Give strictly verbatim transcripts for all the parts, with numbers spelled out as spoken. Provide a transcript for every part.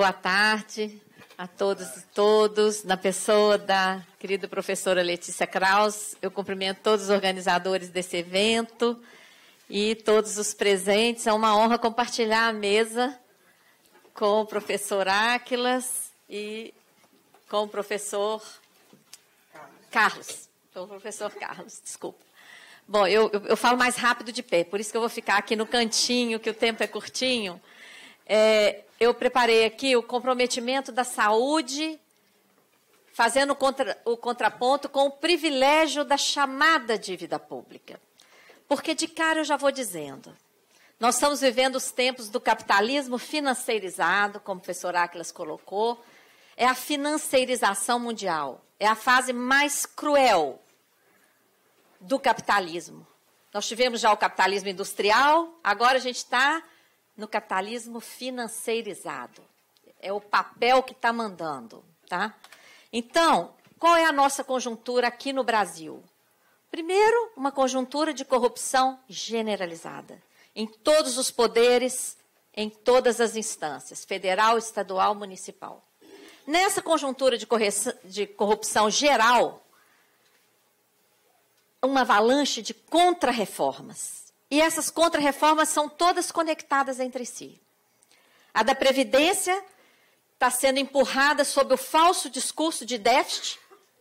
boa tarde a todos e todos. Na pessoa da querida professora Letícia Krause, eu cumprimento todos os organizadores desse evento e todos os presentes. É uma honra compartilhar a mesa com o professor Áquilas e com o professor Carlos. Com o professor Carlos, desculpa. Bom, eu, eu, eu falo mais rápido de pé, por isso que eu vou ficar aqui no cantinho, que o tempo é curtinho. É, eu preparei aqui o comprometimento da saúde, fazendo contra, o contraponto com o privilégio da chamada dívida pública. Porque, de cara, eu já vou dizendo, nós estamos vivendo os tempos do capitalismo financeirizado, como o professor Áquilas colocou, é a financeirização mundial, é a fase mais cruel do capitalismo. Nós tivemos já o capitalismo industrial, agora a gente está no capitalismo financeirizado. É o papel que está mandando, tá? Então, qual é a nossa conjuntura aqui no Brasil? Primeiro, uma conjuntura de corrupção generalizada, em todos os poderes, em todas as instâncias, federal, estadual, municipal. Nessa conjuntura de, de corrupção geral, uma avalanche de contra-reformas. E essas contra-reformas são todas conectadas entre si. A da Previdência está sendo empurrada sob o falso discurso de déficit.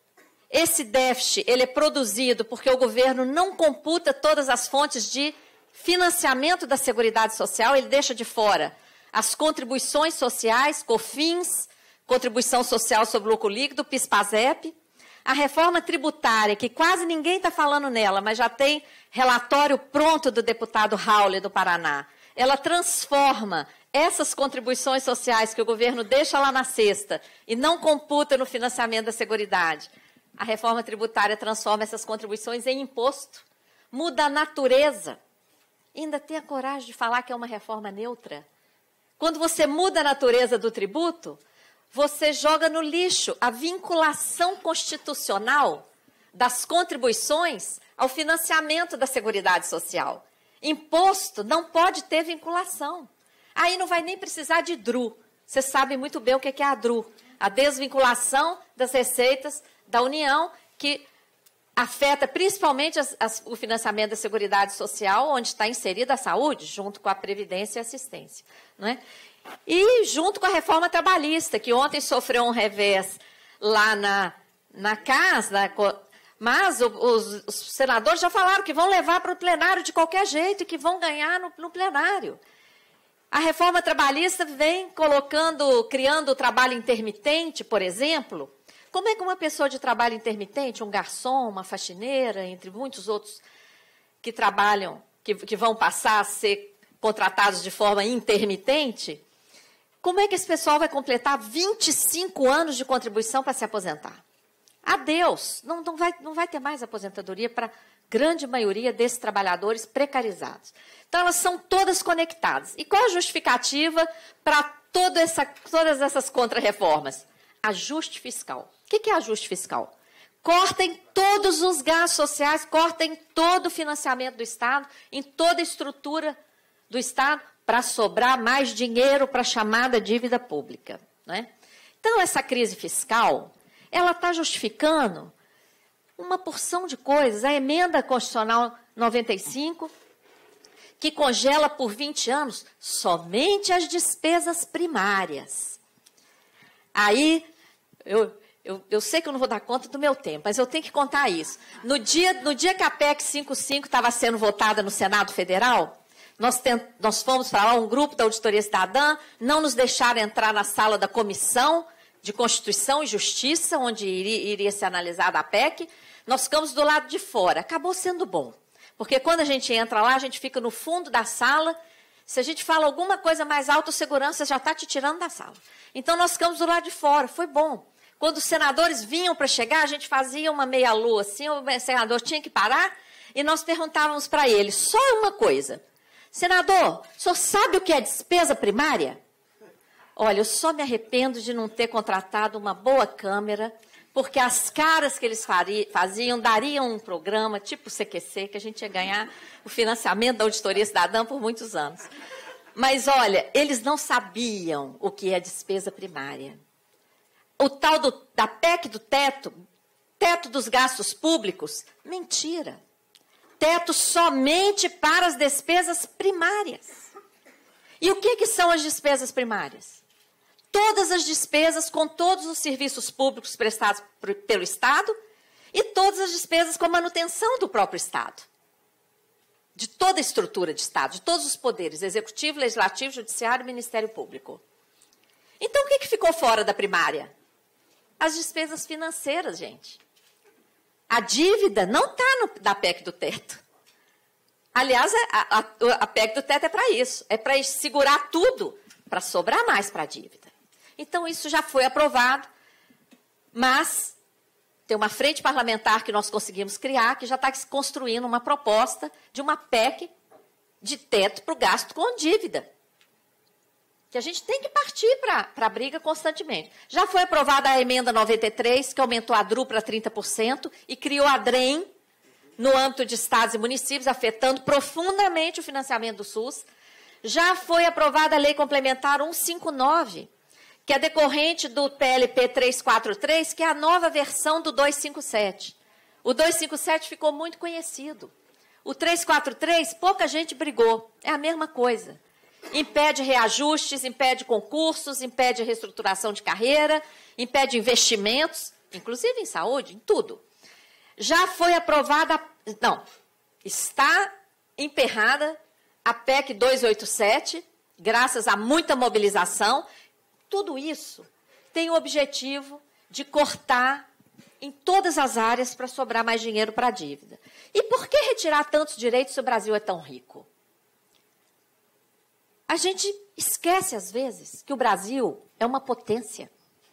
Esse déficit ele é produzido porque o governo não computa todas as fontes de financiamento da Seguridade Social, ele deixa de fora as contribuições sociais, COFINS, Contribuição Social sobre o Lucro Líquido, PIS/PASEP. A reforma tributária, que quase ninguém está falando nela, mas já tem relatório pronto do deputado Raul do Paraná. Ela transforma essas contribuições sociais que o governo deixa lá na cesta e não computa no financiamento da Seguridade. A reforma tributária transforma essas contribuições em imposto, muda a natureza. E ainda tem a coragem de falar que é uma reforma neutra. Quando você muda a natureza do tributo, você joga no lixo a vinculação constitucional das contribuições ao financiamento da Seguridade Social. Imposto não pode ter vinculação. Aí não vai nem precisar de D R U. Você sabe muito bem o que é a D R U. A desvinculação das receitas da União, que afeta principalmente as, as, o financiamento da Seguridade Social, onde está inserida a saúde, junto com a Previdência e assistência. Não é? E junto com a reforma trabalhista, que ontem sofreu um revés lá na, na casa, mas o, os, os senadores já falaram que vão levar para o plenário de qualquer jeito e que vão ganhar no, no plenário. A reforma trabalhista vem colocando, criando o trabalho intermitente, por exemplo. Como é que uma pessoa de trabalho intermitente, um garçom, uma faxineira, entre muitos outros que trabalham, que, que vão passar a ser contratados de forma intermitente, como é que esse pessoal vai completar vinte e cinco anos de contribuição para se aposentar? Adeus, não, não, vai, não vai ter mais aposentadoria para a grande maioria desses trabalhadores precarizados. Então, elas são todas conectadas. E qual a justificativa para toda essa, todas essas contra-reformas? Ajuste fiscal. O que é ajuste fiscal? Cortem todos os gastos sociais, cortem todo o financiamento do Estado, em toda a estrutura do Estado, para sobrar mais dinheiro para a chamada dívida pública. Né? Então, essa crise fiscal, ela está justificando uma porção de coisas. A emenda constitucional noventa e cinco, que congela por vinte anos somente as despesas primárias. Aí, eu, eu, eu sei que eu não vou dar conta do meu tempo, mas eu tenho que contar isso. No dia, no dia que a P E C cinquenta e cinco estava sendo votada no Senado Federal, nós, tent, nós fomos para lá, um grupo da Auditoria Cidadã, não nos deixaram entrar na sala da Comissão de Constituição e Justiça, onde iria, iria ser analisada a P E C. Nós ficamos do lado de fora. Acabou sendo bom, porque quando a gente entra lá, a gente fica no fundo da sala. Se a gente fala alguma coisa mais alta, o segurança já está te tirando da sala. Então, nós ficamos do lado de fora. Foi bom. Quando os senadores vinham para chegar, a gente fazia uma meia-lua assim, o senador tinha que parar, e nós perguntávamos para ele só uma coisa. Senador, o senhor sabe o que é despesa primária? Olha, eu só me arrependo de não ter contratado uma boa câmera, porque as caras que eles faziam dariam um programa tipo C Q C, que a gente ia ganhar o financiamento da Auditoria Cidadã por muitos anos. Mas, olha, eles não sabiam o que é despesa primária. O tal do, da P E C do teto, teto dos gastos públicos, mentira. Teto somente para as despesas primárias. E o que, que são as despesas primárias? Todas as despesas com todos os serviços públicos prestados por, pelo Estado e todas as despesas com manutenção do próprio Estado. De toda a estrutura de Estado, de todos os poderes, Executivo, Legislativo, Judiciário e Ministério Público. Então, o que, que ficou fora da primária? As despesas financeiras, gente. A dívida não está na P E C do teto. Aliás, a, a, a P E C do teto é para isso. É para segurar tudo, para sobrar mais para a dívida. Então, isso já foi aprovado, mas tem uma frente parlamentar que nós conseguimos criar, que já está construindo uma proposta de uma P E C de teto para o gasto com dívida. Que a gente tem que partir para a briga constantemente. Já foi aprovada a emenda noventa e três, que aumentou a D R U para trinta por cento e criou a DREM no âmbito de estados e municípios, afetando profundamente o financiamento do SUS. Já foi aprovada a Lei Complementar cento e cinquenta e nove, que é decorrente do P L P trezentos e quarenta e três, que é a nova versão do duzentos e cinquenta e sete. O duzentos e cinquenta e sete ficou muito conhecido. O trezentos e quarenta e três, pouca gente brigou. É a mesma coisa. Impede reajustes, impede concursos, impede reestruturação de carreira, impede investimentos, inclusive em saúde, em tudo. Já foi aprovada, não, está emperrada a P E C duzentos e oitenta e sete, graças a muita mobilização. Tudo isso tem o objetivo de cortar em todas as áreas para sobrar mais dinheiro para a dívida. E por que retirar tantos direitos se o Brasil é tão rico? A gente esquece, às vezes, que o Brasil é uma potência.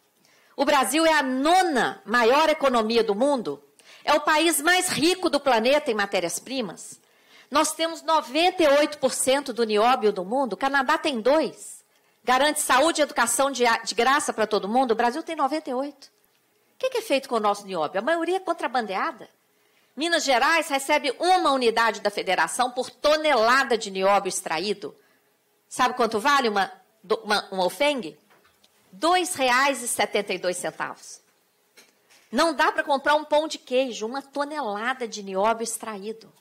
O Brasil é a nona maior economia do mundo, é o país mais rico do planeta em matérias-primas. Nós temos noventa e oito por cento do nióbio do mundo, o Canadá tem dois por cento. Garante saúde e educação de, de graça para todo mundo, o Brasil tem noventa e oito por cento. O que, que é feito com o nosso nióbio? A maioria é contrabandeada. Minas Gerais recebe uma unidade da federação por tonelada de nióbio extraído. Sabe quanto vale uma, uma, uma alfengue? dois reais e setenta e dois centavos. Não dá para comprar um pão de queijo, uma tonelada de nióbio extraído.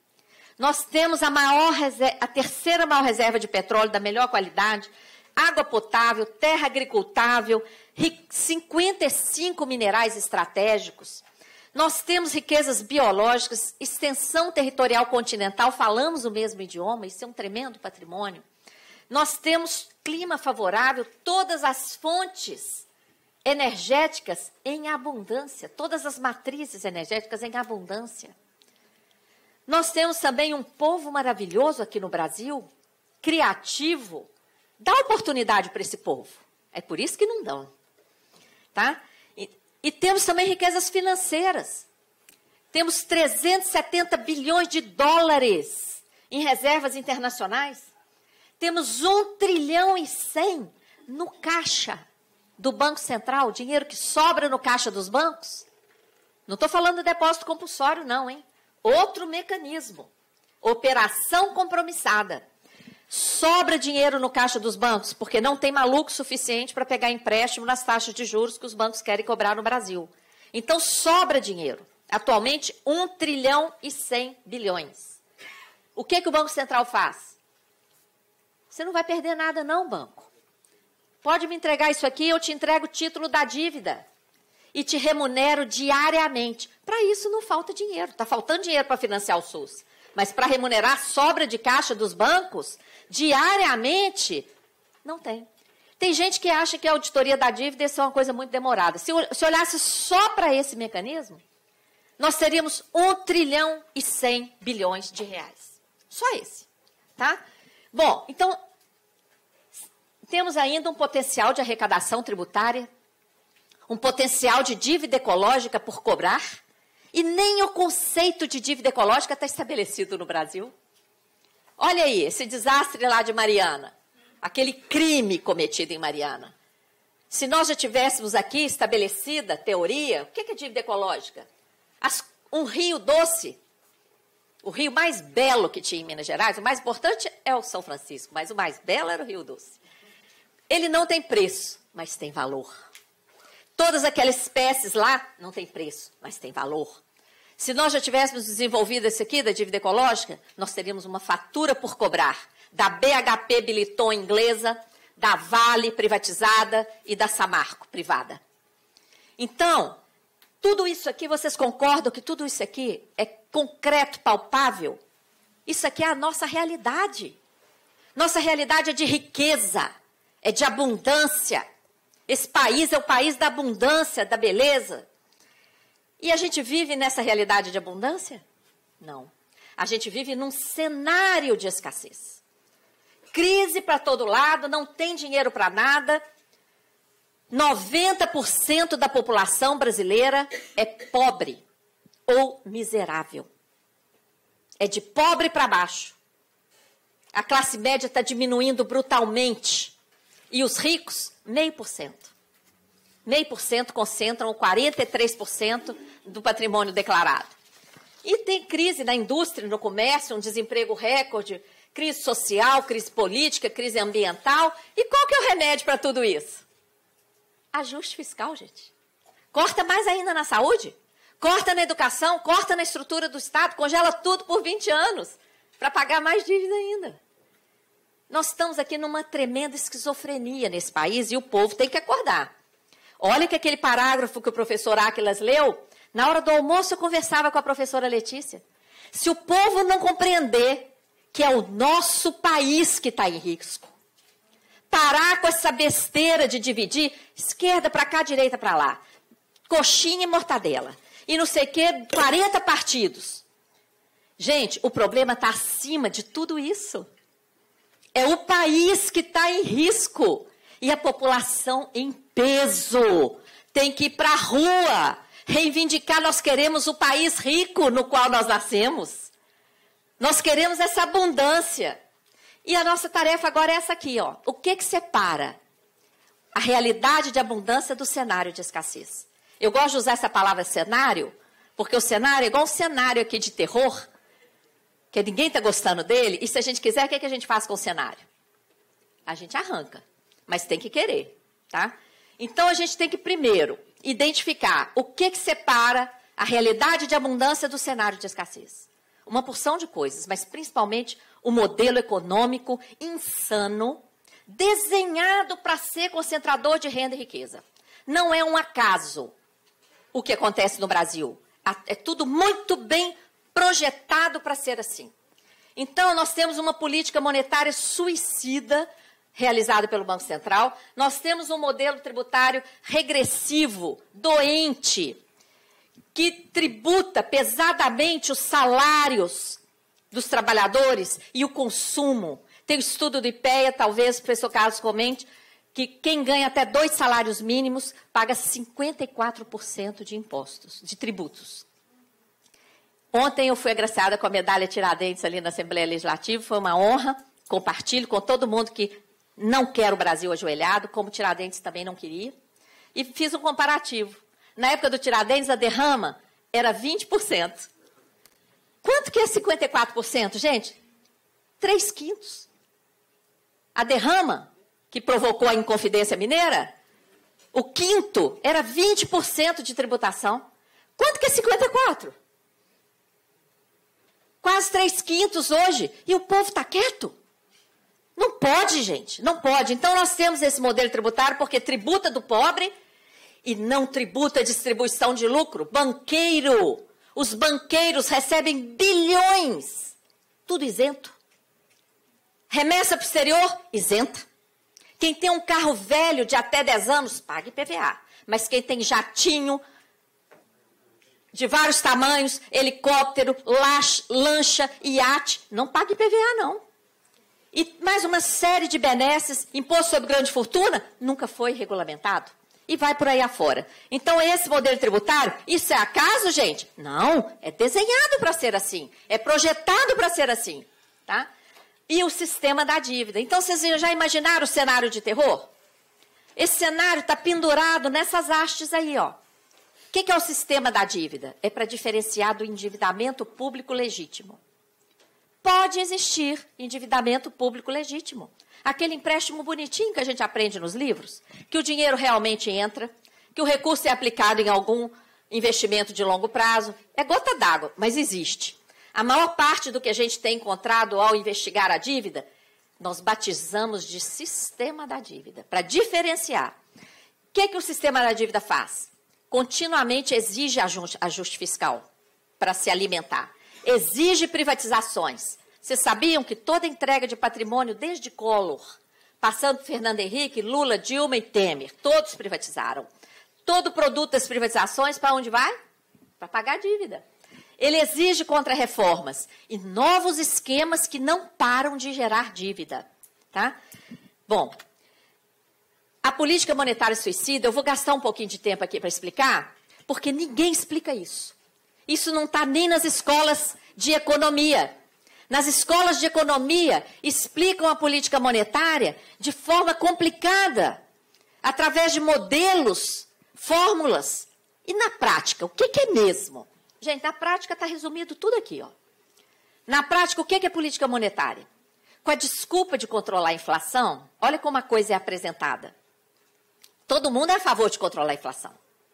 Nós temos a, maior reserva, a terceira maior reserva de petróleo da melhor qualidade, água potável, terra agricultável, cinquenta e cinco minerais estratégicos. Nós temos riquezas biológicas, extensão territorial continental, falamos o mesmo idioma, isso é um tremendo patrimônio. Nós temos clima favorável, todas as fontes energéticas em abundância, todas as matrizes energéticas em abundância. Nós temos também um povo maravilhoso aqui no Brasil, criativo. Dá oportunidade para esse povo. É por isso que não dão. Tá? E, e temos também riquezas financeiras. Temos trezentos e setenta bilhões de dólares em reservas internacionais. Temos um trilhão e cem no caixa do Banco Central, dinheiro que sobra no caixa dos bancos. Não estou falando de depósito compulsório, não, hein? Outro mecanismo. Operação compromissada. Sobra dinheiro no caixa dos bancos, porque não tem maluco suficiente para pegar empréstimo nas taxas de juros que os bancos querem cobrar no Brasil. Então, sobra dinheiro. Atualmente, um trilhão e cem bilhões. O que, que o Banco Central faz? Você não vai perder nada não, banco. Pode me entregar isso aqui, eu te entrego o título da dívida. E te remunero diariamente. Para isso não falta dinheiro. Está faltando dinheiro para financiar o SUS. Mas para remunerar a sobra de caixa dos bancos, diariamente, não tem. Tem gente que acha que a auditoria da dívida é uma coisa muito demorada. Se, se olhasse só para esse mecanismo, nós teríamos um trilhão e cem bilhões de reais. Só esse. Tá? Bom, então, temos ainda um potencial de arrecadação tributária, um potencial de dívida ecológica por cobrar, e nem o conceito de dívida ecológica está estabelecido no Brasil. Olha aí, esse desastre lá de Mariana, aquele crime cometido em Mariana. Se nós já tivéssemos aqui estabelecida a teoria, o que é dívida ecológica? As, um rio doce, o rio mais belo que tinha em Minas Gerais, o mais importante é o São Francisco, mas o mais belo era o Rio Doce. Ele não tem preço, mas tem valor. Todas aquelas espécies lá não tem preço, mas tem valor. Se nós já tivéssemos desenvolvido esse aqui, da dívida ecológica, nós teríamos uma fatura por cobrar, da B H P Billiton inglesa, da Vale privatizada e da Samarco privada. Então, tudo isso aqui, vocês concordam que tudo isso aqui é concreto, palpável? Isso aqui é a nossa realidade. Nossa realidade é de riqueza, é de abundância. Esse país é o país da abundância, da beleza. E a gente vive nessa realidade de abundância? Não. A gente vive num cenário de escassez. Crise para todo lado, não tem dinheiro para nada. noventa por cento da população brasileira é pobre ou miserável. É de pobre para baixo. A classe média está diminuindo brutalmente. E os ricos, meio por cento. Meio por cento concentram quarenta e três por cento do patrimônio declarado. E tem crise na indústria, no comércio, um desemprego recorde, crise social, crise política, crise ambiental. E qual que é o remédio para tudo isso? Ajuste fiscal, gente. Corta mais ainda na saúde, corta na educação, corta na estrutura do Estado, congela tudo por vinte anos, para pagar mais dívida ainda. Nós estamos aqui numa tremenda esquizofrenia nesse país e o povo tem que acordar. Olha que aquele parágrafo que o professor Aquilas leu, na hora do almoço eu conversava com a professora Letícia. Se o povo não compreender que é o nosso país que está em risco, parar com essa besteira de dividir esquerda para cá, direita para lá, coxinha e mortadela, e não sei o quê, quarenta partidos. Gente, o problema está acima de tudo isso. É o país que está em risco. E a população em peso tem que ir para a rua, reivindicar, nós queremos o país rico no qual nós nascemos. Nós queremos essa abundância. E a nossa tarefa agora é essa aqui, ó. O que que separa a realidade de abundância do cenário de escassez? Eu gosto de usar essa palavra cenário, porque o cenário é igual um cenário aqui de terror, que ninguém está gostando dele, e se a gente quiser, o que, que a gente faz com o cenário? A gente arranca, mas tem que querer, tá? Então, a gente tem que, primeiro, identificar o que que separa a realidade de abundância do cenário de escassez. Uma porção de coisas, mas principalmente o modelo econômico insano, desenhado para ser concentrador de renda e riqueza. Não é um acaso o que acontece no Brasil. É tudo muito bem projetado para ser assim. Então, nós temos uma política monetária suicida, realizada pelo Banco Central. Nós temos um modelo tributário regressivo, doente, que tributa pesadamente os salários dos trabalhadores e o consumo. Tem o estudo do IPEA, talvez o professor Carlos comente, que quem ganha até dois salários mínimos paga cinquenta e quatro por cento de impostos, de tributos. Ontem eu fui agraciada com a medalha Tiradentes ali na Assembleia Legislativa, foi uma honra, compartilho com todo mundo que não quer o Brasil ajoelhado, como Tiradentes também não queria, e fiz um comparativo. Na época do Tiradentes, a derrama era vinte por cento. Quanto que é cinquenta e quatro por cento, gente? Três quintos. A derrama, que provocou a Inconfidência Mineira, o quinto era vinte por cento de tributação. Quanto que é cinquenta e quatro por cento? Quase três quintos hoje, e o povo está quieto. Não pode, gente, não pode. Então, nós temos esse modelo tributário porque tributa do pobre e não tributa a distribuição de lucro. Banqueiro, os banqueiros recebem bilhões, tudo isento. Remessa para o exterior, isenta. Quem tem um carro velho de até dez anos, paga I P V A. Mas quem tem jatinho de vários tamanhos, helicóptero, lancha, iate, não paga I P V A, não. E mais uma série de benesses, imposto sobre grande fortuna, nunca foi regulamentado. E vai por aí afora. Então, esse modelo tributário, isso é acaso, gente? Não, é desenhado para ser assim. É projetado para ser assim. Tá? E o sistema da dívida. Então, vocês já imaginaram o cenário de terror? Esse cenário está pendurado nessas hastes aí, ó. O que, que é o sistema da dívida? É para diferenciar do endividamento público legítimo. pode existir endividamento público legítimo. Aquele empréstimo bonitinho que a gente aprende nos livros, que o dinheiro realmente entra, que o recurso é aplicado em algum investimento de longo prazo. É gota d'água, mas existe. A maior parte do que a gente tem encontrado ao investigar a dívida, nós batizamos de sistema da dívida, para diferenciar. O que, que o sistema da dívida faz? Continuamente exige ajuste, ajuste fiscal para se alimentar. Exige privatizações. Vocês sabiam que toda entrega de patrimônio, desde Collor, passando por Fernando Henrique, Lula, Dilma e Temer, todos privatizaram. Todo produto das privatizações, para onde vai? Para pagar a dívida. Ele exige contra-reformas e novos esquemas que não param de gerar dívida. Tá? Bom, a política monetária suicida, eu vou gastar um pouquinho de tempo aqui para explicar, porque ninguém explica isso. Isso não está nem nas escolas de economia. Nas escolas de economia, explicam a política monetária de forma complicada, através de modelos, fórmulas. E na prática, o que, que é mesmo? Gente, na prática está resumido tudo aqui. Ó. Na prática, o que, que é política monetária? Com a desculpa de controlar a inflação, olha como a coisa é apresentada. Todo mundo é a favor de controlar a inflação.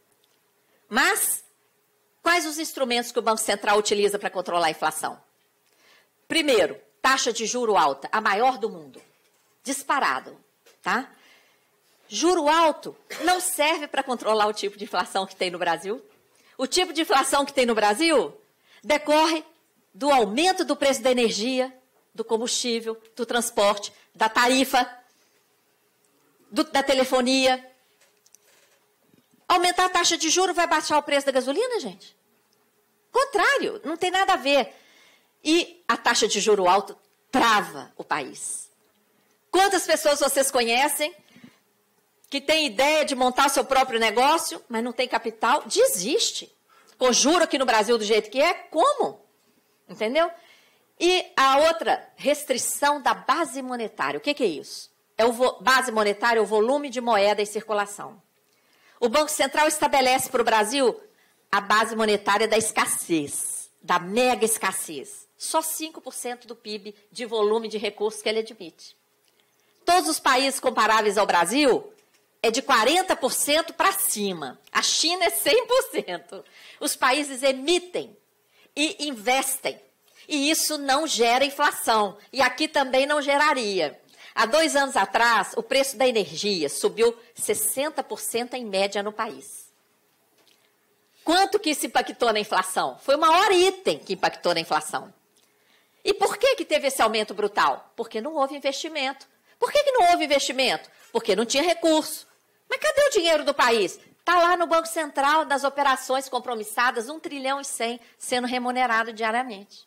Mas, quais os instrumentos que o Banco Central utiliza para controlar a inflação? Primeiro, taxa de juro alta, a maior do mundo. Disparado, tá? Juro alto não serve para controlar o tipo de inflação que tem no Brasil. O tipo de inflação que tem no Brasil decorre do aumento do preço da energia, do combustível, do transporte, da tarifa, do, da telefonia. Aumentar a taxa de juros vai baixar o preço da gasolina, gente? Contrário, não tem nada a ver. E a taxa de juro alto trava o país. Quantas pessoas vocês conhecem que têm ideia de montar o seu próprio negócio, mas não tem capital? Desiste. Com juro aqui no Brasil do jeito que é, como? Entendeu? E a outra, restrição da base monetária. O que, que é isso? É o base monetária, o volume de moeda em circulação. O Banco Central estabelece para o Brasil a base monetária da escassez, da mega escassez. Só cinco por cento do P I B de volume de recursos que ele admite. Todos os países comparáveis ao Brasil é de quarenta por cento para cima. A China é cem por cento. Os países emitem e investem. E isso não gera inflação. E aqui também não geraria. Há dois anos atrás, o preço da energia subiu sessenta por cento em média no país. Quanto que isso impactou na inflação? Foi o maior item que impactou na inflação. E por que, que teve esse aumento brutal? Porque não houve investimento. Por que, que não houve investimento? Porque não tinha recurso. Mas cadê o dinheiro do país? Está lá no Banco Central, das operações compromissadas, um trilhão e cem sendo remunerado diariamente.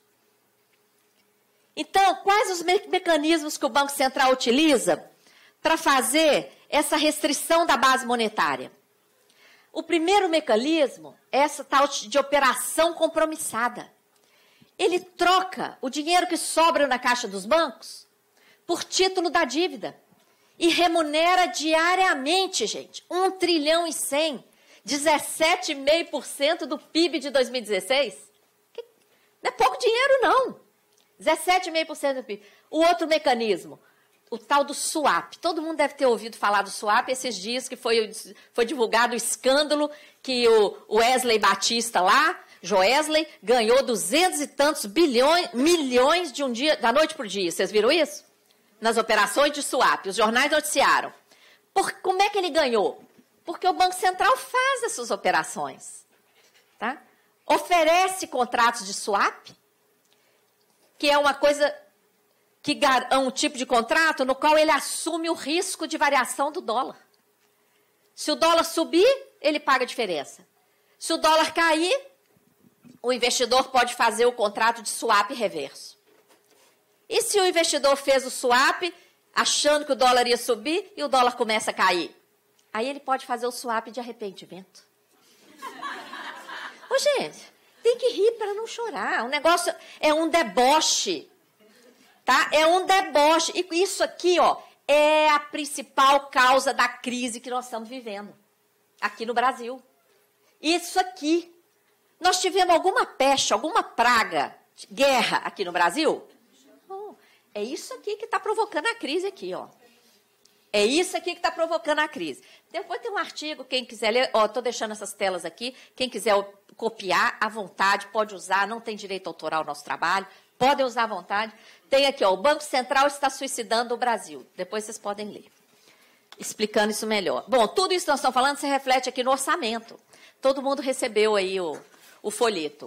Então, quais os me- mecanismos que o Banco Central utiliza para fazer essa restrição da base monetária? O primeiro mecanismo é essa tal de operação compromissada. Ele troca o dinheiro que sobra na caixa dos bancos por título da dívida e remunera diariamente, gente, um trilhão e cem, dezessete vírgula cinco por cento do P I B de dois mil e dezesseis. Não é pouco dinheiro, não. dezessete vírgula cinco por cento do P I B. O outro mecanismo, o tal do swap. Todo mundo deve ter ouvido falar do swap esses dias que foi, foi divulgado o escândalo que o Wesley Batista lá, Joesley, ganhou duzentos e tantos bilhões, milhões de um dia, da noite para o dia. Vocês viram isso? Nas operações de swap. Os jornais noticiaram. Por, como é que ele ganhou? Porque o Banco Central faz essas operações. Tá? Oferece contratos de swap, que é uma coisa, que é um tipo de contrato no qual ele assume o risco de variação do dólar. Se o dólar subir, ele paga a diferença. Se o dólar cair, o investidor pode fazer o contrato de swap reverso. E se o investidor fez o swap, achando que o dólar ia subir, e o dólar começa a cair? Aí ele pode fazer o swap de arrependimento. Ô, gente, tem que rir para não chorar. O negócio é um deboche. Tá? É um deboche. E isso aqui, ó, é a principal causa da crise que nós estamos vivendo aqui no Brasil. Isso aqui. Nós tivemos alguma peste, alguma praga, guerra aqui no Brasil? É isso aqui que está provocando a crise aqui, ó. É isso aqui que está provocando a crise. Depois tem um artigo, quem quiser ler, ó, estou deixando essas telas aqui, quem quiser copiar à vontade, pode usar, não tem direito autoral ao nosso trabalho, podem usar à vontade. Tem aqui, ó, o Banco Central está suicidando o Brasil. Depois vocês podem ler, explicando isso melhor. Bom, tudo isso que nós estamos falando se reflete aqui no orçamento. Todo mundo recebeu aí o, o folheto.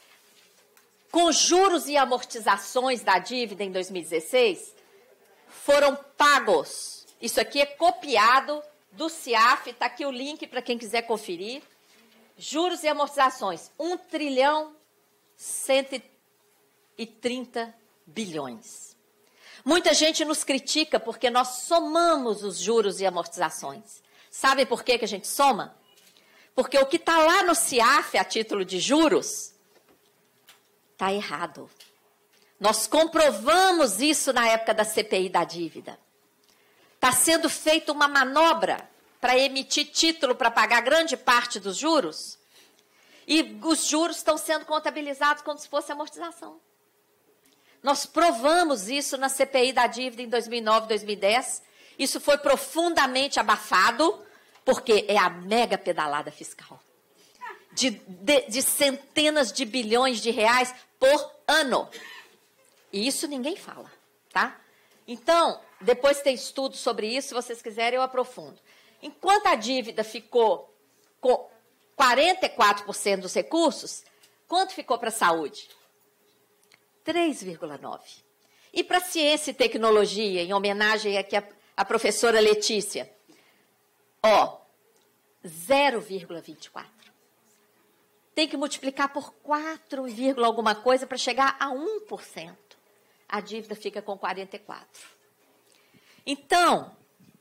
Com juros e amortizações da dívida em dois mil e dezesseis, foram pagos. Isso aqui é copiado do CIAF, está aqui o link para quem quiser conferir. Juros e amortizações, um trilhão cento e trinta bilhões. Muita gente nos critica porque nós somamos os juros e amortizações. Sabe por que que a gente soma? Porque o que está lá no CIAF, a título de juros, está errado. Nós comprovamos isso na época da C P I da dívida. Está sendo feita uma manobra para emitir título para pagar grande parte dos juros, e os juros estão sendo contabilizados como se fosse amortização. Nós provamos isso na C P I da dívida em dois mil e nove, dois mil e dez. Isso foi profundamente abafado, porque é a mega pedalada fiscal. De, de, de centenas de bilhões de reais por ano. E isso ninguém fala, tá? Então, depois tem estudo sobre isso, se vocês quiserem eu aprofundo. Enquanto a dívida ficou com quarenta e quatro por cento dos recursos, quanto ficou para a saúde? três vírgula nove por cento. E para ciência e tecnologia, em homenagem aqui à, à professora Letícia, ó, zero vírgula vinte e quatro por cento. Tem que multiplicar por quatro, alguma coisa para chegar a um por cento. A dívida fica com quarenta e quatro por cento. Então,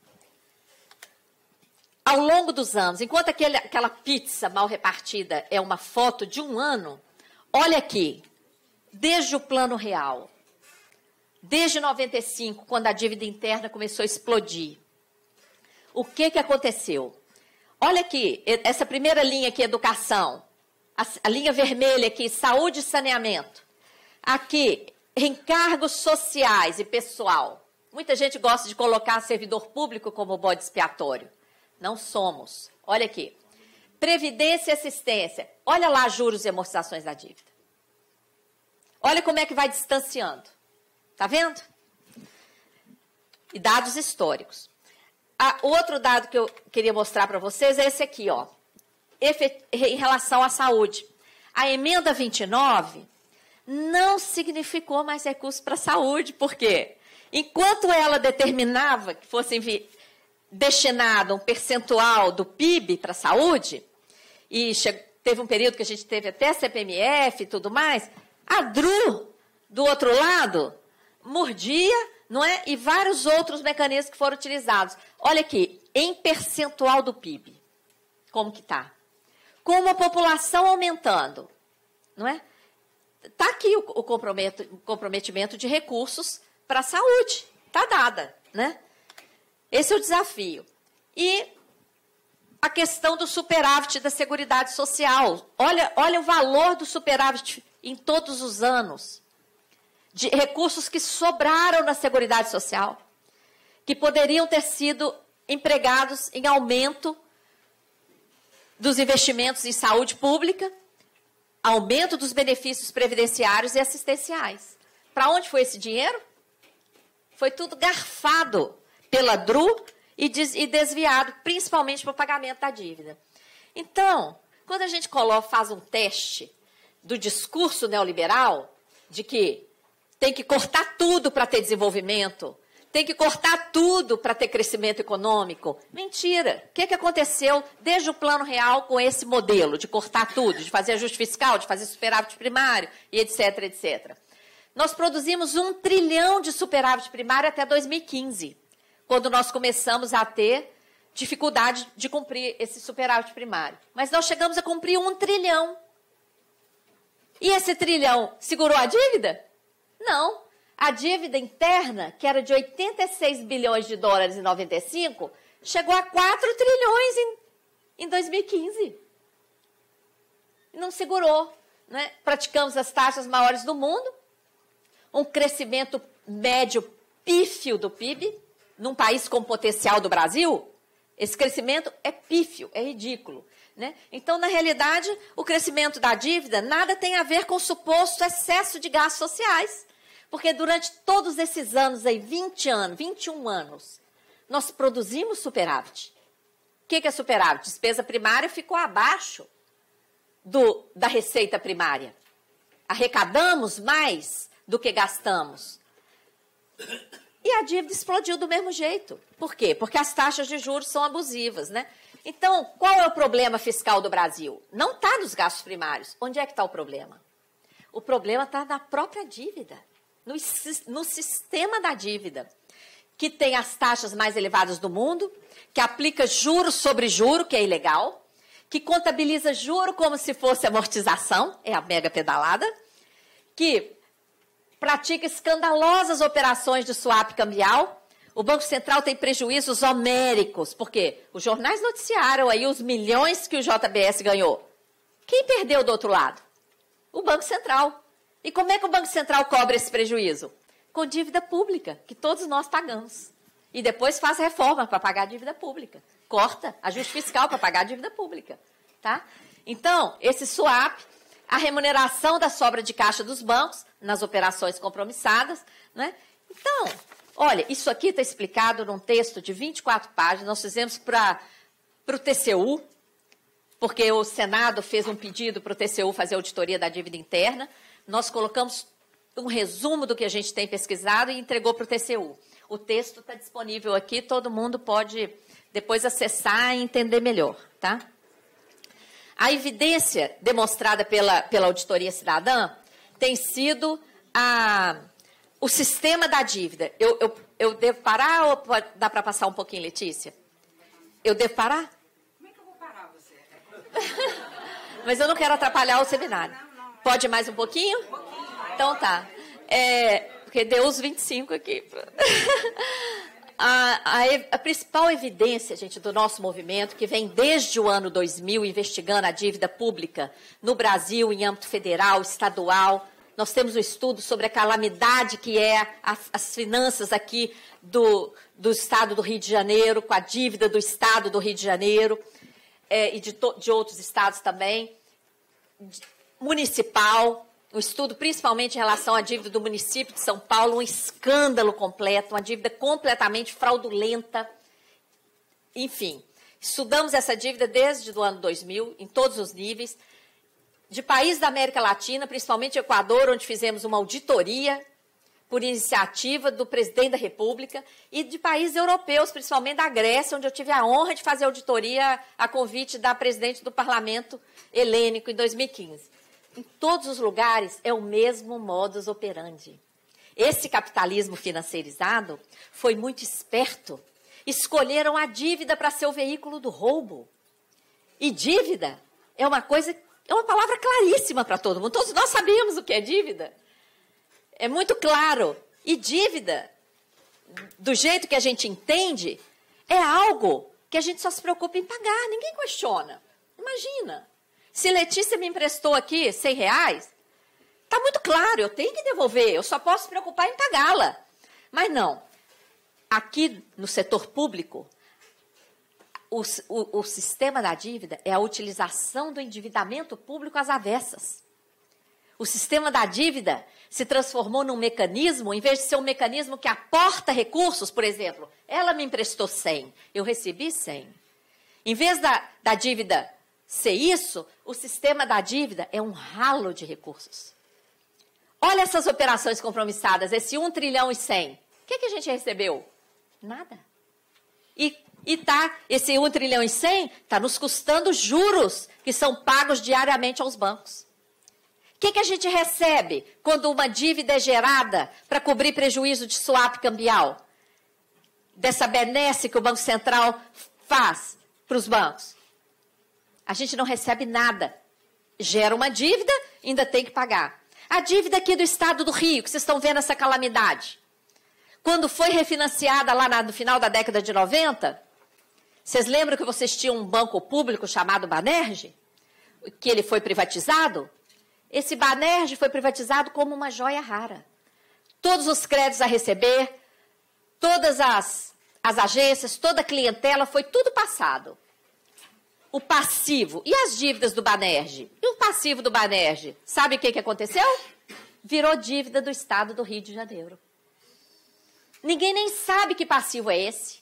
ao longo dos anos, enquanto aquele, aquela pizza mal repartida é uma foto de um ano, olha aqui, desde o Plano Real, desde noventa e cinco, quando a dívida interna começou a explodir, o que, que aconteceu? Olha aqui, essa primeira linha aqui, educação, a, a linha vermelha aqui, saúde e saneamento. Aqui, encargos sociais e pessoal. Muita gente gosta de colocar servidor público como bode expiatório. Não somos. Olha aqui. Previdência e assistência. Olha lá juros e amortizações da dívida. Olha como é que vai distanciando. Tá vendo? E dados históricos. Ah, outro dado que eu queria mostrar para vocês é esse aqui, ó. Em relação à saúde. A emenda vinte e nove não significou mais recursos para a saúde. Por quê? Enquanto ela determinava que fosse destinado um percentual do P I B para a saúde, e teve um período que a gente teve até C P M F e tudo mais, a D R U, do outro lado, mordia, não é? E vários outros mecanismos que foram utilizados. Olha aqui, em percentual do P I B, como que está? Com a população aumentando, não é? Está aqui o, o comprometimento de recursos para a saúde, está dada, né? Esse é o desafio. E a questão do superávit da Seguridade Social. Olha, olha o valor do superávit em todos os anos. De recursos que sobraram na Seguridade Social, que poderiam ter sido empregados em aumento dos investimentos em saúde pública, aumento dos benefícios previdenciários e assistenciais. Para onde foi esse dinheiro? Foi tudo garfado pela D R U e, des, e desviado, principalmente para o pagamento da dívida. Então, quando a gente coloca, faz um teste do discurso neoliberal, de que tem que cortar tudo para ter desenvolvimento, tem que cortar tudo para ter crescimento econômico. Mentira! O que, que aconteceu desde o Plano Real com esse modelo de cortar tudo, de fazer ajuste fiscal, de fazer superávit primário e etc, etcétera. Nós produzimos um trilhão de superávit primário até dois mil e quinze, quando nós começamos a ter dificuldade de cumprir esse superávit primário. Mas nós chegamos a cumprir um trilhão. E esse trilhão segurou a dívida? Não. A dívida interna, que era de oitenta e seis bilhões de dólares em noventa e cinco, chegou a quatro trilhões em, em dois mil e quinze. E não segurou, né? Praticamos as taxas maiores do mundo, um crescimento médio pífio do P I B, num país com o potencial do Brasil, esse crescimento é pífio, é ridículo. Né? Então, na realidade, o crescimento da dívida nada tem a ver com o suposto excesso de gastos sociais. Porque durante todos esses anos, aí, vinte anos, vinte e um anos, nós produzimos superávit. O que é superávit? Despesa primária ficou abaixo do, da receita primária. Arrecadamos mais do que gastamos. E a dívida explodiu do mesmo jeito. Por quê? Porque as taxas de juros são abusivas, né? Então, qual é o problema fiscal do Brasil? Não está nos gastos primários. Onde é que está o problema? O problema está na própria dívida, no, no sistema da dívida, que tem as taxas mais elevadas do mundo, que aplica juros sobre juro, que é ilegal, que contabiliza juro como se fosse amortização, é a mega pedalada, que pratica escandalosas operações de swap cambial. O Banco Central tem prejuízos homéricos, porque os jornais noticiaram aí os milhões que o J B S ganhou. Quem perdeu do outro lado? O Banco Central. E como é que o Banco Central cobra esse prejuízo? Com dívida pública, que todos nós pagamos. E depois faz reforma para pagar a dívida pública. Corta ajuste fiscal para pagar a dívida pública. Tá? Então, esse swap, a remuneração da sobra de caixa dos bancos nas operações compromissadas, né? Então, olha, isso aqui está explicado num texto de vinte e quatro páginas, nós fizemos para o T C U, porque o Senado fez um pedido para o T C U fazer auditoria da dívida interna, nós colocamos um resumo do que a gente tem pesquisado e entregou para o T C U. O texto está disponível aqui, todo mundo pode depois acessar e entender melhor, tá? A evidência demonstrada pela, pela auditoria cidadã tem sido a... o sistema da dívida. Eu, eu, eu devo parar ou pode, dá para passar um pouquinho, Letícia? Eu devo parar? Como é que eu vou parar você? Mas eu não quero atrapalhar o seminário. Pode mais um pouquinho? Então tá. É, porque deu os vinte e cinco aqui. A, a, a principal evidência, gente, do nosso movimento, que vem desde o ano dois mil investigando a dívida pública no Brasil, em âmbito federal, estadual. Nós temos um estudo sobre a calamidade que é a, as finanças aqui do, do Estado do Rio de Janeiro, com a dívida do Estado do Rio de Janeiro é, e de, to, de outros estados também. Municipal, um estudo principalmente em relação à dívida do município de São Paulo, um escândalo completo, uma dívida completamente fraudulenta. Enfim, estudamos essa dívida desde o ano dois mil, em todos os níveis, de países da América Latina, principalmente Equador, onde fizemos uma auditoria por iniciativa do presidente da República, e de países europeus, principalmente da Grécia, onde eu tive a honra de fazer auditoria a convite da presidente do Parlamento Helênico em dois mil e quinze. Em todos os lugares é o mesmo modus operandi. Esse capitalismo financeirizado foi muito esperto. Escolheram a dívida para ser o veículo do roubo. E dívida é uma coisa, é uma palavra claríssima para todo mundo. Todos nós sabemos o que é dívida. É muito claro. E dívida, do jeito que a gente entende, é algo que a gente só se preocupa em pagar. Ninguém questiona. Imagina. Se Letícia me emprestou aqui cem reais, está muito claro, eu tenho que devolver, eu só posso me preocupar em pagá-la. Mas não. Aqui no setor público, o, o, o sistema da dívida é a utilização do endividamento público às avessas. O sistema da dívida se transformou num mecanismo, em vez de ser um mecanismo que aporta recursos, por exemplo, ela me emprestou cem, eu recebi cem. Em vez da, da dívida ser isso, o sistema da dívida é um ralo de recursos. Olha essas operações compromissadas, esse um trilhão e cem. O que, que a gente recebeu? Nada. E, e tá, esse um trilhão e cem está nos custando juros que são pagos diariamente aos bancos. O que, que a gente recebe quando uma dívida é gerada para cobrir prejuízo de swap cambial? Dessa benesse que o Banco Central faz para os bancos. A gente não recebe nada. Gera uma dívida, ainda tem que pagar. A dívida aqui do Estado do Rio, que vocês estão vendo essa calamidade. Quando foi refinanciada lá na, no final da década de noventa, vocês lembram que vocês tinham um banco público chamado Banerj? Que ele foi privatizado? Esse Banerj foi privatizado como uma joia rara. todos os créditos a receber, todas as, as agências, toda a clientela, foi tudo passado. O passivo, e as dívidas do Banerj? E o passivo do Banerj? Sabe o que, que aconteceu? Virou dívida do Estado do Rio de Janeiro. Ninguém nem sabe que passivo é esse.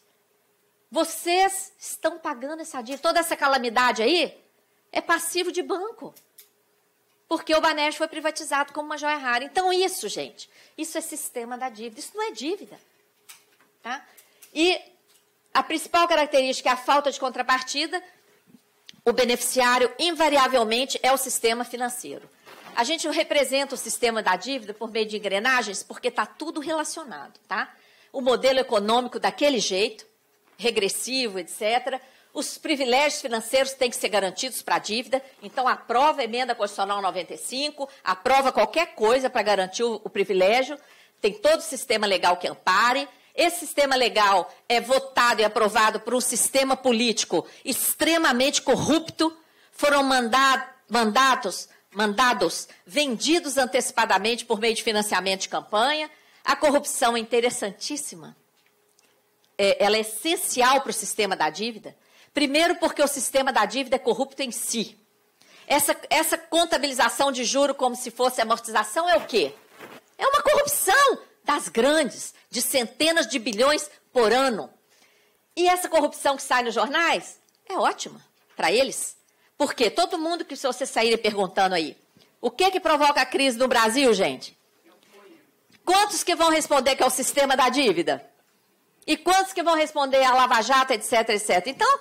Vocês estão pagando essa dívida. Toda essa calamidade aí é passivo de banco. Porque o Banerj foi privatizado como uma joia rara. Então isso, gente, isso é sistema da dívida. Isso não é dívida. Tá? E a principal característica é a falta de contrapartida. O beneficiário, invariavelmente, é o sistema financeiro. A gente representa o sistema da dívida por meio de engrenagens porque está tudo relacionado, tá? O modelo econômico daquele jeito, regressivo, etcétera. Os privilégios financeiros têm que ser garantidos para a dívida. Então, aprova a emenda constitucional noventa e cinco, aprova qualquer coisa para garantir o, o privilégio. Tem todo o sistema legal que ampare. Esse sistema legal é votado e aprovado por um sistema político extremamente corrupto. Foram mandado, mandatos, mandados vendidos antecipadamente por meio de financiamento de campanha. A corrupção é interessantíssima. É, ela é essencial para o sistema da dívida. Primeiro porque o sistema da dívida é corrupto em si. Essa, essa contabilização de juro como se fosse amortização é o quê? É uma corrupção das grandes, de centenas de bilhões por ano. E essa corrupção que sai nos jornais é ótima para eles. Porque todo mundo que se você sair perguntando aí, o que que provoca a crise no Brasil, gente? Quantos que vão responder que é o sistema da dívida? E quantos que vão responder a Lava Jato, etc, etcétera. Então,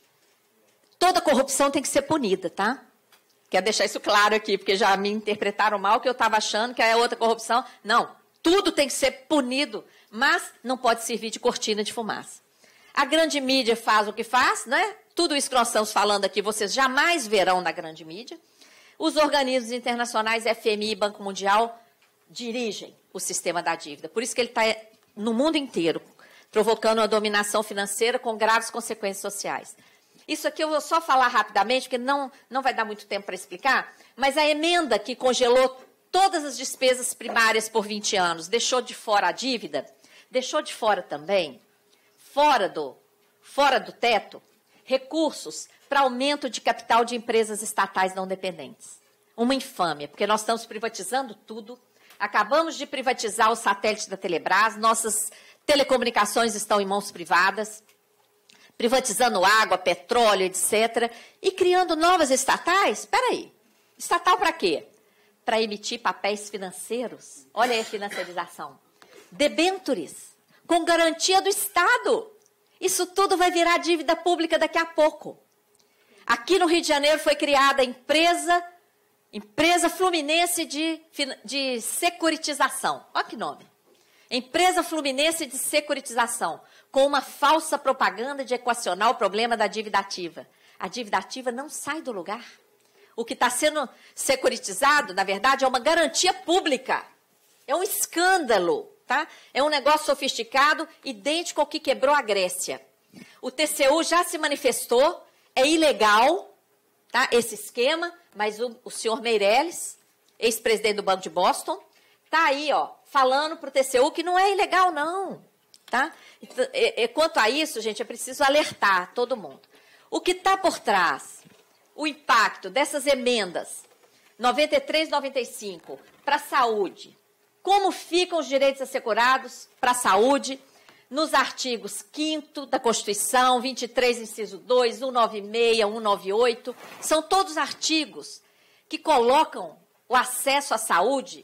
toda corrupção tem que ser punida, tá? Quero deixar isso claro aqui, porque já me interpretaram mal, que eu estava achando que é outra corrupção. Não, tudo tem que ser punido, mas não pode servir de cortina de fumaça. A grande mídia faz o que faz, né? Tudo isso que nós estamos falando aqui, vocês jamais verão na grande mídia. Os organismos internacionais, F M I e Banco Mundial, dirigem o sistema da dívida. Por isso que ele está no mundo inteiro, provocando uma dominação financeira com graves consequências sociais. Isso aqui eu vou só falar rapidamente, porque não, não vai dar muito tempo para explicar, mas a emenda que congelou todas as despesas primárias por vinte anos, deixou de fora a dívida, deixou de fora também, fora do, fora do teto, recursos para aumento de capital de empresas estatais não dependentes. Uma infâmia, porque nós estamos privatizando tudo, acabamos de privatizar o satélite da Telebrás, nossas telecomunicações estão em mãos privadas, privatizando água, petróleo, etcétera, e criando novas estatais. Espera aí, estatal para quê? Para emitir papéis financeiros. Olha aí a financiarização. Debêntures, com garantia do Estado. Isso tudo vai virar dívida pública daqui a pouco. Aqui no Rio de Janeiro foi criada a empresa, empresa Fluminense de, de Securitização. Olha que nome. Empresa Fluminense de Securitização, com uma falsa propaganda de equacionar o problema da dívida ativa. A dívida ativa não sai do lugar. O que está sendo securitizado, na verdade, é uma garantia pública. É um escândalo, tá? É um negócio sofisticado, idêntico ao que quebrou a Grécia. O T C U já se manifestou, é ilegal, tá? Esse esquema, mas o, o senhor Meirelles, ex-presidente do Banco de Boston, está aí, ó, falando para o T C U que não é ilegal, não. Tá? E, e, quanto a isso, gente, é preciso alertar todo mundo. O que está por trás, o impacto dessas emendas noventa e três, noventa e cinco para a saúde, como ficam os direitos assegurados para a saúde nos artigos quinto da Constituição, vinte e três, inciso dois, cento e noventa e seis, cento e noventa e oito, são todos artigos que colocam o acesso à saúde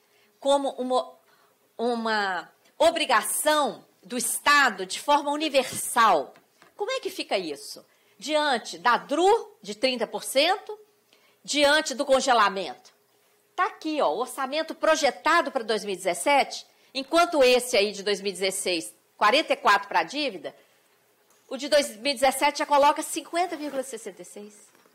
como uma, uma obrigação do Estado de forma universal. Como é que fica isso? Diante da D R U de trinta por cento, diante do congelamento. Está aqui, ó, o orçamento projetado para dois mil e dezessete, enquanto esse aí de dois mil e dezesseis, quarenta e quatro para a dívida, o de dois mil e dezessete já coloca cinquenta vírgula sessenta e seis.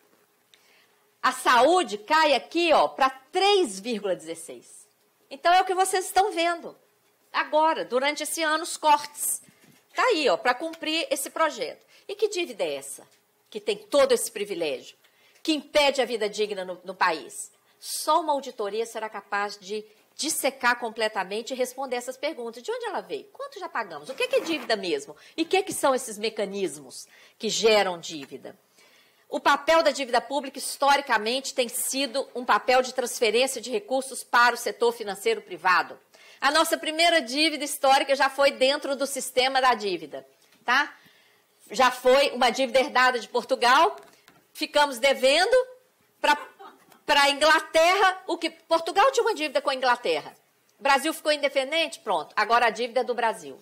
A saúde cai aqui, ó, para três vírgula dezesseis. Então, é o que vocês estão vendo agora, durante esse ano, os cortes. Está aí, ó, para cumprir esse projeto. E que dívida é essa? Que tem todo esse privilégio, que impede a vida digna no, no país. Só uma auditoria será capaz de dissecar completamente e responder essas perguntas. De onde ela veio? Quanto já pagamos? O que é dívida mesmo? E o que, que são esses mecanismos que geram dívida? O papel da dívida pública, historicamente, tem sido um papel de transferência de recursos para o setor financeiro privado. A nossa primeira dívida histórica já foi dentro do sistema da dívida, tá? Já foi uma dívida herdada de Portugal, ficamos devendo para a Inglaterra, o que Portugal tinha uma dívida com a Inglaterra. O Brasil ficou independente, pronto, agora a dívida é do Brasil.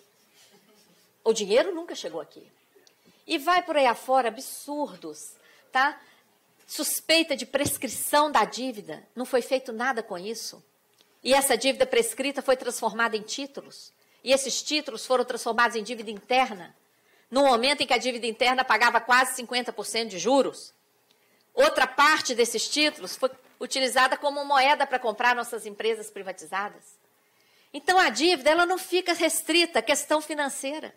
O dinheiro nunca chegou aqui. E vai por aí afora absurdos, tá? Suspeita de prescrição da dívida, não foi feito nada com isso. E essa dívida prescrita foi transformada em títulos. E esses títulos foram transformados em dívida interna, no momento em que a dívida interna pagava quase cinquenta por cento de juros. Outra parte desses títulos foi utilizada como moeda para comprar nossas empresas privatizadas. Então, a dívida ela não fica restrita à questão financeira.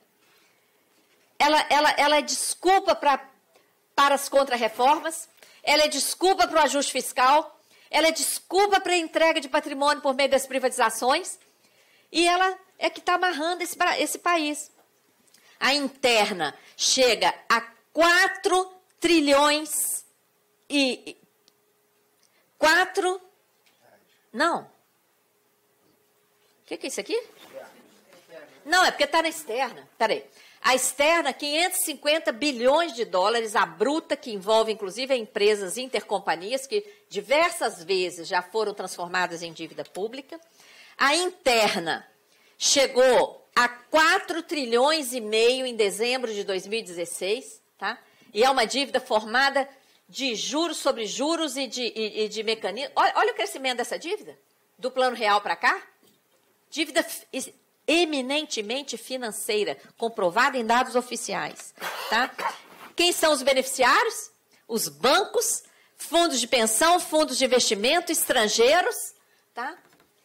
Ela, ela, ela é desculpa pra, para as contrarreformas, ela é desculpa para o ajuste fiscal, ela é desculpa para a entrega de patrimônio por meio das privatizações, e ela é que está amarrando esse, esse país. A interna chega a quatro trilhões e... quatro... Não. O que, que é isso aqui? Não, é porque está na externa. Peraí. A externa, quinhentos e cinquenta bilhões de dólares, a bruta, que envolve inclusive empresas intercompanhias, que diversas vezes já foram transformadas em dívida pública. A interna chegou a quatro trilhões e meio em dezembro de dois mil e dezesseis, tá? E é uma dívida formada de juros sobre juros e de, e, e de mecanismos. Olha, olha o crescimento dessa dívida, do Plano Real para cá. Dívida eminentemente financeira, comprovada em dados oficiais, tá? Quem são os beneficiários? Os bancos, fundos de pensão, fundos de investimento, estrangeiros, tá?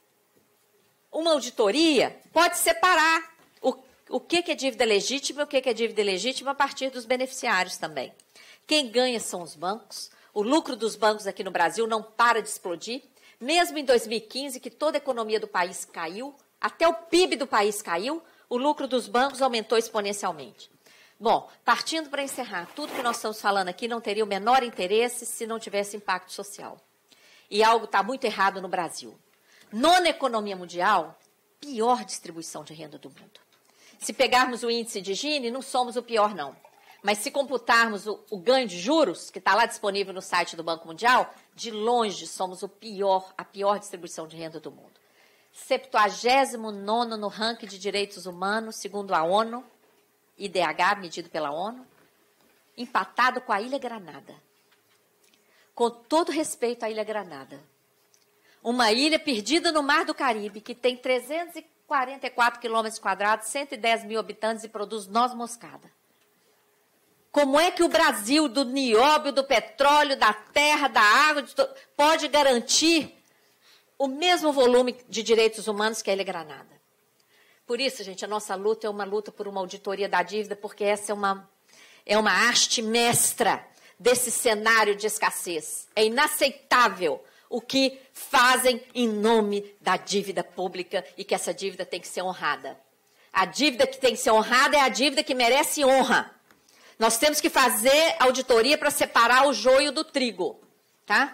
Uma auditoria pode separar o, o que, que é dívida legítima e o que, que é dívida ilegítima a partir dos beneficiários também. Quem ganha são os bancos. O lucro dos bancos aqui no Brasil não para de explodir. Mesmo em dois mil e quinze, que toda a economia do país caiu, até o P I B do país caiu, o lucro dos bancos aumentou exponencialmente. Bom, partindo para encerrar, tudo que nós estamos falando aqui não teria o menor interesse se não tivesse impacto social. E algo está muito errado no Brasil. Nona economia mundial, pior distribuição de renda do mundo. Se pegarmos o índice de Gini, não somos o pior, não. Mas se computarmos o, o ganho de juros, que está lá disponível no site do Banco Mundial, de longe somos o pior, a pior distribuição de renda do mundo. septuagésimo nono no ranking de direitos humanos, segundo a ONU, I D H, medido pela ONU, empatado com a Ilha Granada. Com todo respeito à Ilha Granada. Uma ilha perdida no Mar do Caribe, que tem trezentos e quarenta e quatro quilômetros quadrados, cento e dez mil habitantes e produz noz moscada. Como é que o Brasil, do nióbio, do petróleo, da terra, da água, pode garantir o mesmo volume de direitos humanos que a Ilha Granada? Por isso, gente, a nossa luta é uma luta por uma auditoria da dívida, porque essa é uma, é uma arte mestra desse cenário de escassez. É inaceitável o que fazem em nome da dívida pública e que essa dívida tem que ser honrada. A dívida que tem que ser honrada é a dívida que merece honra. Nós temos que fazer auditoria para separar o joio do trigo, tá?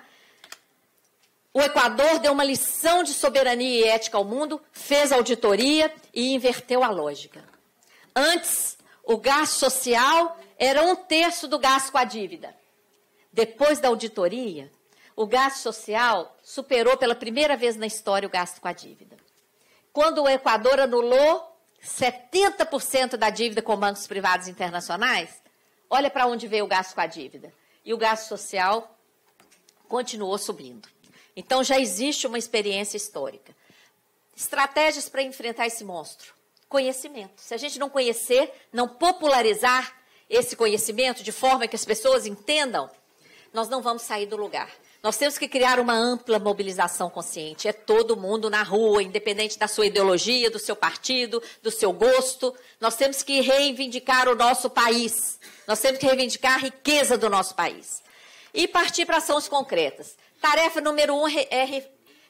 O Equador deu uma lição de soberania e ética ao mundo, fez auditoria e inverteu a lógica. Antes, o gasto social era um terço do gasto com a dívida. Depois da auditoria, o gasto social superou pela primeira vez na história o gasto com a dívida. Quando o Equador anulou setenta por cento da dívida com bancos privados internacionais, olha para onde veio o gasto com a dívida. E o gasto social continuou subindo. Então, já existe uma experiência histórica. Estratégias para enfrentar esse monstro. Conhecimento. Se a gente não conhecer, não popularizar esse conhecimento de forma que as pessoas entendam, nós não vamos sair do lugar. Nós temos que criar uma ampla mobilização consciente. É todo mundo na rua, independente da sua ideologia, do seu partido, do seu gosto. Nós temos que reivindicar o nosso país. Nós temos que reivindicar a riqueza do nosso país. E partir para ações concretas. Tarefa número um é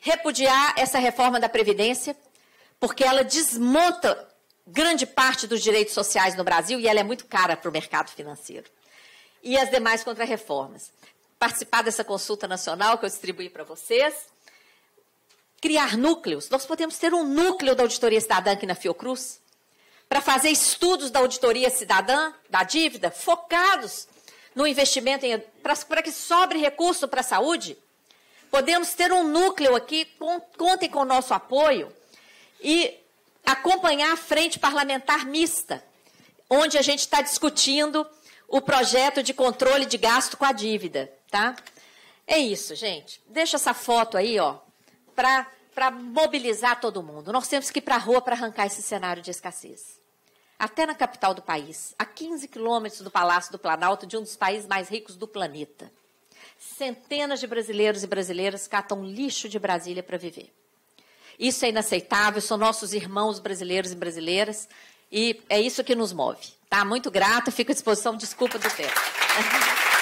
repudiar essa reforma da Previdência, porque ela desmonta grande parte dos direitos sociais no Brasil e ela é muito cara para o mercado financeiro. E as demais contrarreformas. Participar dessa consulta nacional que eu distribuí para vocês. Criar núcleos. Nós podemos ter um núcleo da auditoria cidadã aqui na Fiocruz para fazer estudos da auditoria cidadã, da dívida, focados no investimento, para que sobre recurso para a saúde. Podemos ter um núcleo aqui, com, contem com o nosso apoio, e acompanhar a frente parlamentar mista, onde a gente está discutindo o projeto de controle de gasto com a dívida. Tá? É isso, gente. Deixa essa foto aí, ó, para mobilizar todo mundo. Nós temos que ir para a rua para arrancar esse cenário de escassez. Até na capital do país, a quinze quilômetros do Palácio do Planalto, de um dos países mais ricos do planeta. Centenas de brasileiros e brasileiras catam lixo de Brasília para viver. Isso é inaceitável, são nossos irmãos brasileiros e brasileiras, e é isso que nos move. Tá? Muito grata, fico à disposição, desculpa do tempo.